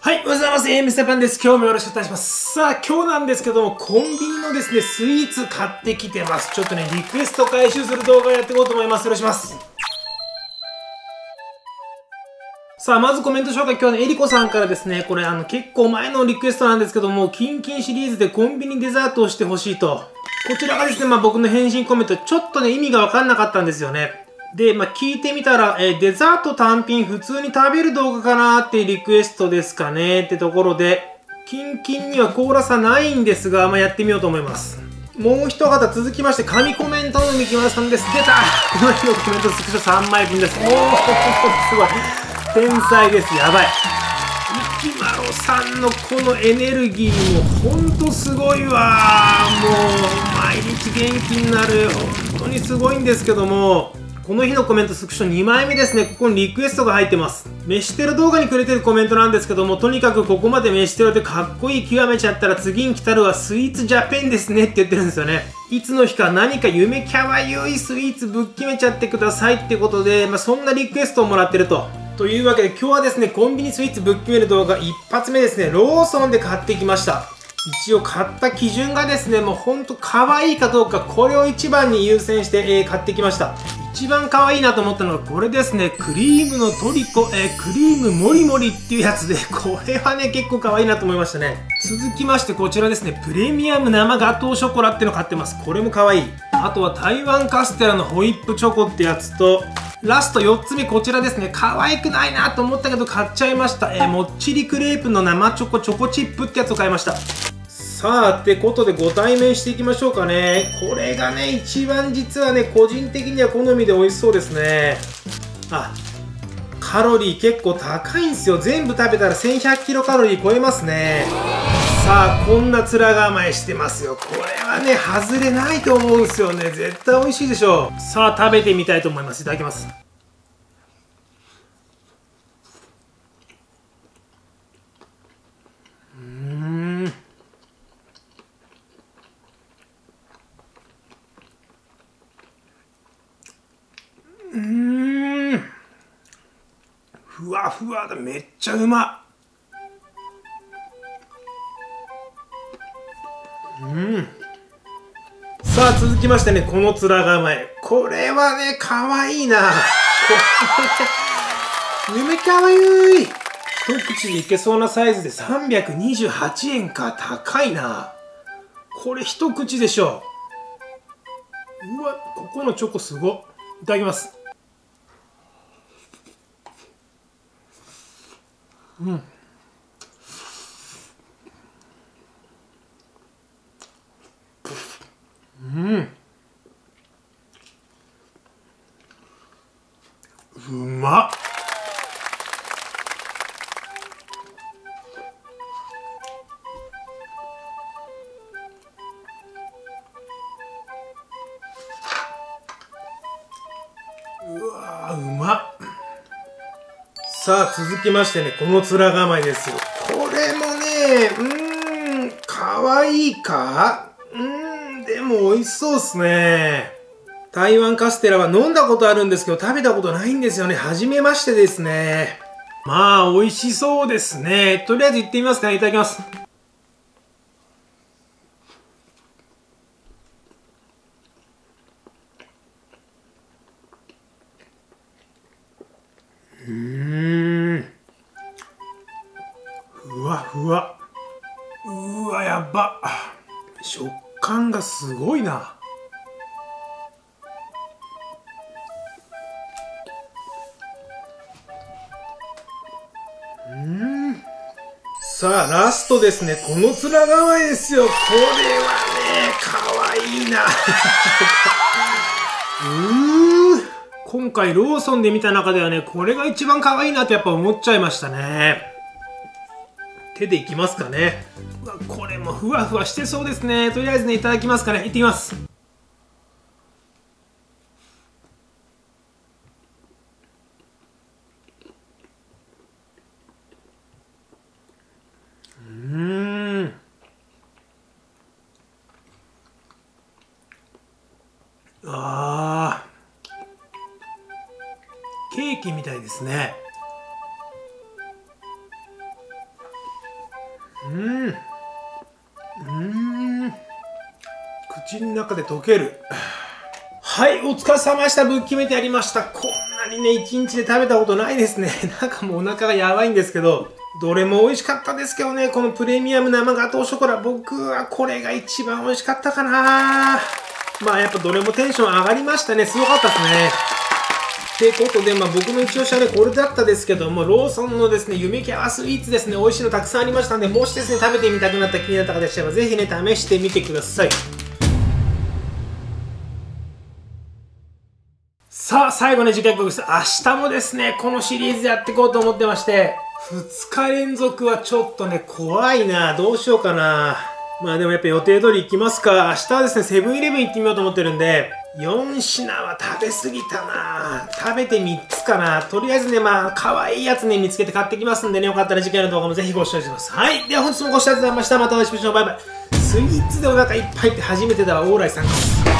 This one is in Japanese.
はい、おはようございます。ミスターパンです。今日もよろしくお願いします。さあ、今日なんですけども、コンビニのですね、スイーツ買ってきてます。ちょっとね、リクエスト回収する動画をやっていこうと思います。よろしくお願いします。さあ、まずコメント紹介、今日はね、えりこさんからですね、これ結構前のリクエストなんですけども、キンキンシリーズでコンビニデザートをしてほしいと。こちらがですね、僕の返信コメント、ちょっとね、意味がわかんなかったんですよね。で、聞いてみたら、デザート単品普通に食べる動画かなーってリクエストですかねってところで、キンキンには凍らさないんですが、やってみようと思います。もう一方続きまして、神コメントのみきまさんです。出たこの日のコメントスクショ3枚分です。おー、すごい。天才です。やばい。いきまろさんのこのエネルギーもほんとすごいわ。もう、毎日元気になる。本当にすごいんですけども、この日のコメントスクショ2枚目ですね。ここにリクエストが入ってます。飯テロ動画にくれてるコメントなんですけども、とにかくここまで飯テロでかっこいい極めちゃったら次に来たるはスイーツジャペンですねって言ってるんですよね。いつの日か何か夢キャワユいスイーツぶっ決めちゃってくださいってことで、そんなリクエストをもらってると。というわけで今日はですね、コンビニスイーツぶっ決める動画一発目ですね、ローソンで買ってきました。一応買った基準がですね、もうほんと可愛いかどうか、これを一番に優先して、買ってきました。一番可愛いなと思ったのがこれですね、クリームのトリコ、クリームもりもりっていうやつで、これはね、結構可愛いなと思いましたね。続きましてこちらですね、プレミアム生ガトーショコラっていうの買ってます。これも可愛い。あとは台湾カステラのホイップチョコってやつと、ラスト4つ目こちらですね、可愛くないなと思ったけど買っちゃいました。もっちりクレープの生チョコチョコチップってやつを買いました。さあ、ってことでご対面していきましょうかね。これがね、一番実はね、個人的には好みで美味しそうですね。あ、カロリー結構高いんですよ。全部食べたら1100キロカロリー超えますね。さあ、こんな面構えしてますよ。これはね、外れないと思うんですよね。絶対美味しいでしょう。さあ、食べてみたいと思います。いただきます。ふわふわだ。めっちゃうまっ。さあ続きましてね、この面構え。これはね、かわいいな。夢かわゆい。一口でいけそうなサイズで328円か。高いな。これ一口でしょ。うわ、ここのチョコすごっ。いただきます。うまっ。うわー、うまっ。さあ続きましてね、この面構えですよ。これもね、かわいいか、でも美味しそうっすね。台湾カステラは飲んだことあるんですけど食べたことないんですよね。初めましてですね。美味しそうですね。とりあえず行ってみますかね。いただきます。ふわふわ。うわ、やば。食感がすごいな。さあラストですね。この面構えですよ。これはね、かわいいな。今回ローソンで見た中ではね、これが一番可愛いなってやっぱ思っちゃいましたね。手でいきますかね。これもふわふわしてそうですね。とりあえずね、いただきますかね。いってきます。ケーキみたいですね。 口の中で溶ける。はい、お疲れ様でした。ぶっ決めてやりました。こんなにね、1日で食べたことないですね。なんかもうお腹がやばいんですけど、どれも美味しかったですけどね、このプレミアム生ガトーショコラ、僕はこれが一番美味しかったかな。まあやっぱどれもテンション上がりましたね。すごかったですね。ってことで、僕の一押しはね、これだったですけども、ローソンのですね、夢キャワスイーツですね、美味しいのたくさんありましたんで、もしですね、食べてみたくなった気になった方でしたら、ぜひね、試してみてください。さあ、最後の次回告知です。明日もですね、このシリーズやっていこうと思ってまして、2日連続はちょっとね、怖いな。どうしようかな。まあでもやっぱ予定通り行きますか。明日はですね、セブンイレブン行ってみようと思ってるんで、4品は食べ過ぎたな。食べて3つかな。とりあえずね、可愛いやつね、見つけて買ってきますんでね、よかったら次回の動画もぜひご視聴してください。はい。では本日もご視聴ありがとうございました。またお会いしましょう。バイバイ。スイーツでお腹いっぱいって初めてだわ。オーライさんです。